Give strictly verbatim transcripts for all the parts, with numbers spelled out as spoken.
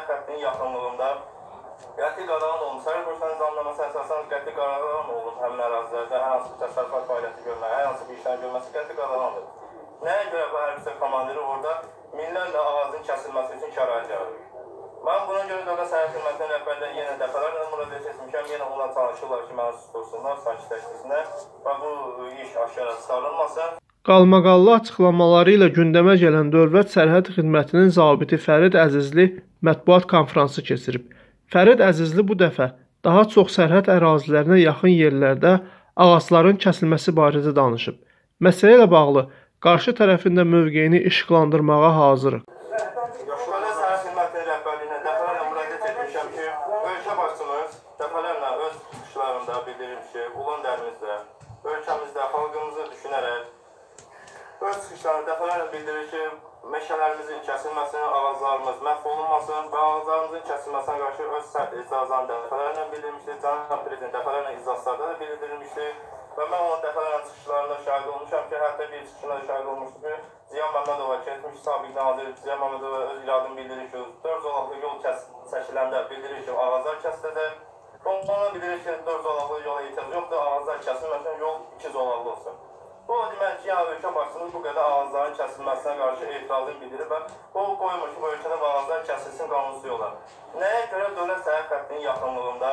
sərhəd xəttinin yaxınlığında qəti qadağan olunmuş. Sərhəd polisinin zanlaması əsasən qəti qadağan olunmuş həmin ərazilərdə hər hansı bir təsərrüfat fəaliyyəti görmək, hər hansı bir işlərin görməsi qəti qadağandır. Nəyə görə bu hərbi hissə komandiri orada minlərlə ağacın kəsilməsi üçün şərait yaradır? Mən buna görə Dövlət Sərhəd Xidmətinin rəhbərləri yenə dəfələrlə müraciət etmişəm, yenə onlar çalışırlar ki, məni sustursunlar, sakitləşdirsinlər və bu iş aşkara çıxarılmasın. Qalmaqallı açıqlamaları ilə gündəmə gələn Dövlət Sərhəd Xidmətinin zabiti Fərid Əzizli mətbuat konfransı keçirib. Fərid Əzizli bu dəfə daha çox sərhəd ərazilərinə yaxın yerlərdə ağacların kəsilməsi barədə danışıb. Məsələ ilə bağlı qarşı tərəfində mövqeyini işıqlandırmağa hazırıq. Dövlət Sərhəd Xidmətinin rəhbərliyinə dəfələrlə müraciət etmişəm ki, ölkə başçımız dəfələrlə öz çıxışlarında bildirir ki, ulan dərimizdə, ölkəmizdə xalqımızı düşünərək öz çıxışlarında dəfələrlə bildirir ki, meşələrimizin kəsilməsini, ağaclarımız məhv olunmasın və ağaclarımızın kəsilməsinə qarşı öz sərt etirazlarını dəfələrlə bildirmişdir. Cənab Prezident dəfələrlə iclaslarda da bildirilmişdir və mən onun dəfələrlə çıxışlarında şahid olmuşam ki, hətta bir çıxışında şahid olmuşdur ki, Ziya Məmmədova keçmiş sabiq nazir Ziya Məmmədova öz iradını bildirir ki, dörd zolaqlı yol çəkiləndə bildirir ki, ağaclar kəsiləcək. Ona bildirir ki, dörd zolaqlı yola ehtiyac yoxdur, ağaclar kəsilməsin, yol iki zolaqlı olsun. Bu o demək ki, yəni ölkə başçımız bu qədər ağacların kəsilməsinə qarşı etirazını bildirir və o qoymur ki, bu ölkədə ağaclar kəsilsin qanunsuz yola. Nəyə görə Dövlət Sərhəd xəttinin yaxınlığında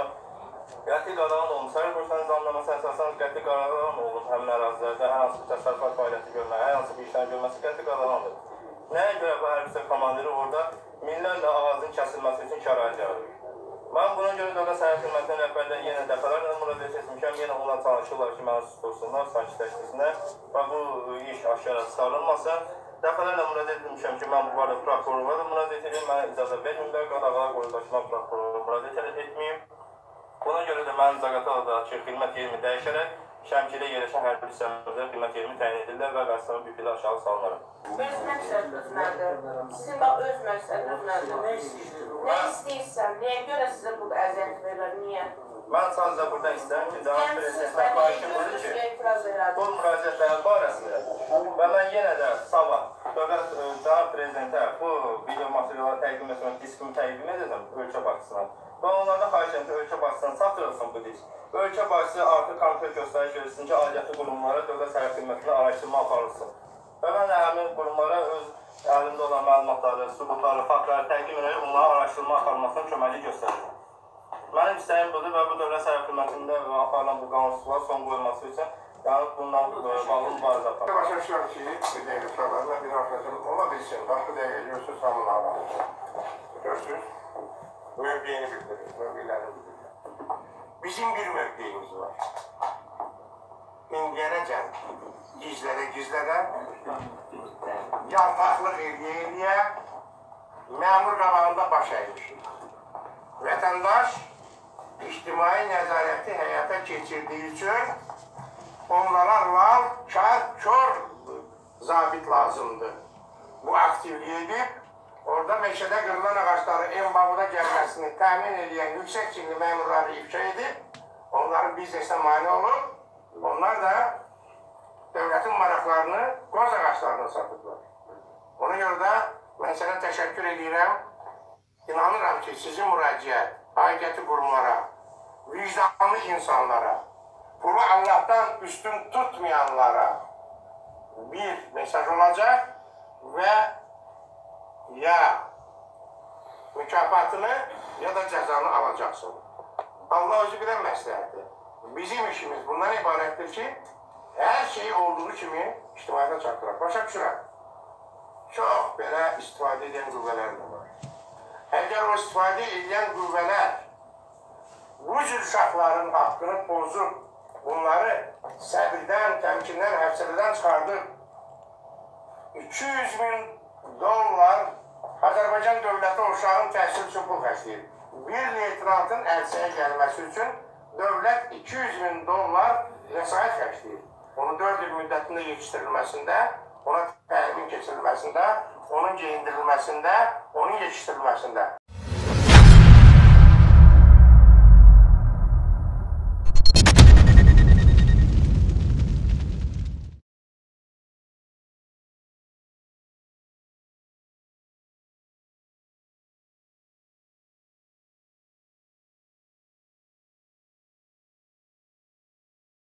qəti qadağan olunmuş, sərhəd polisinin zanlaması əsasən qəti qadağan olunmuş həmin ərazilərdə hər hansı bir təsərrüfat fəaliyyəti görmək, hər hansı bir işlərin görməsi qəti qadağandır. Nəyə görə bu hərbi hissə komandiri orada minlərlə ağacın kəsilməsi üçün şərait yaradır? Mən buna görə Dövlət Sərhəd Xidmətinin rəhbərləri yenə dəfələrlə müraciət etmişəm, yenə onlar çalışırlar ki, məni sustursunlar, sakitləşdirsinlər və bu iş aşkara çıxarılmasın. Dəfələrlə müraciət etmişəm ki, mən bu barədə prokurorluğa da müraciət edeyim, mənə icazə vermirlər, qadağalar qoyulur ki, mən prokurorluğa müraciət etməyim. Buna görə də mənim Zaqatalada xidmət yerimi dəyişərək Şəmkirdə yerləşən hərbi hissəmizdə xidmət yerimi təyin edirlər və vəzifəmi bir pillə aşağı salınırım. Öz məqsədiniz nədir? Sizin bax öz məqsədiniz nədir? Nə istəyirsən? Nə istəyirsən? Nəyə görə sizə bu əziyyət verirlər? Niyə? Mən sadəcə burada istəyirəm ki, Cənab Prezidentdən xahişim budur ki, bu müraciətlərin barəsində və mən yenə də sabah Dövlət Cənab Prezidentə bu video materialları təqdim etmək diskimi təqdim edəcəm ölkə başçısına. Və onlardan xahiş edirəm ki, ölkə başçısına çatdırılsın bu disk. Ölkə başçısı artıq konkret göstəriş verilsin ki, aidiyyatlı qurumlara Dövlət Sərhəd Xidmətinə araşdırma aparılsın. Və mən həmin qurumlara öz əlimdə olan məlumatları, sübutları, faktları təqdim edərək onların araşdırma aparılmasına köməklik göstərir. Mənim istəyim budur və bu Dövlət Sərhəd Xidmətində aparılan bu qanunsuzluğa son qoyulması üçün yəni bundan bağlı mübarizə aparılır. Başa düşürəm ki, bir dəqiqə uşaqlarla bir arkadaşım ola bilsin, bax bu dəqiqə görürsünüz, hamını alalım. Görürsünüz, mövqeyini bildirir, mövqeylərini bildirir. Bizim bir mövqeyimiz var. İndiyənəcən gizlədə-gizlədə, yaltaqlıq eləyə-eləyə məmur qabağında baş əymişik. Vətəndaş ictimai nəzarəti həyata keçirdiyi üçün onlara lal, kar, kör zabit lazımdır. Bu aktivliyi edib, orada meşədə qırılan ağaçları embabuda gəlməsini təmin edən yüksək çinli məmurları ifşa edib, onların biznesinə mane olub, onlar da dövlətin maraqlarını qoz ağaçlarına satıblar. Ona görə də mən sənə təşəkkür edirəm. İnanıram ki, sizin müraciət, aidiyyatı qurumlara, vicdanlı insanlara, pulu Allah'tan üstün tutmayanlara bir mesaj olacaq və ya mükafatını ya da cəzanı alacaqsın. Allah özü bilən məsləhətdir. Bizim işimiz bundan ibarətdir ki, hər şeyi olduğu kimi ictimaiyyətə çatdıraq. Başa düşürəm. Çox belə istifadə edən qüvvələr də var. Əgər o istifadə edən qüvvələr bu cür uşaqların haqqını pozub, bunları səbirdən, təmkindən, həbsədən çıxardıb, iki yüz min dollar Azərbaycan dövləti uşağın təhsil üçün pul xərcləyir. Bir leytinantın ərsəyə gəlməsi üçün dövlət iki yüz min dollar vəsait xərcləyir. Onu dörd il müddətində yetişdirilməsində, ona təlimin keçirilməsində, onun geyindirilməsində, onun yetişdirilməsində.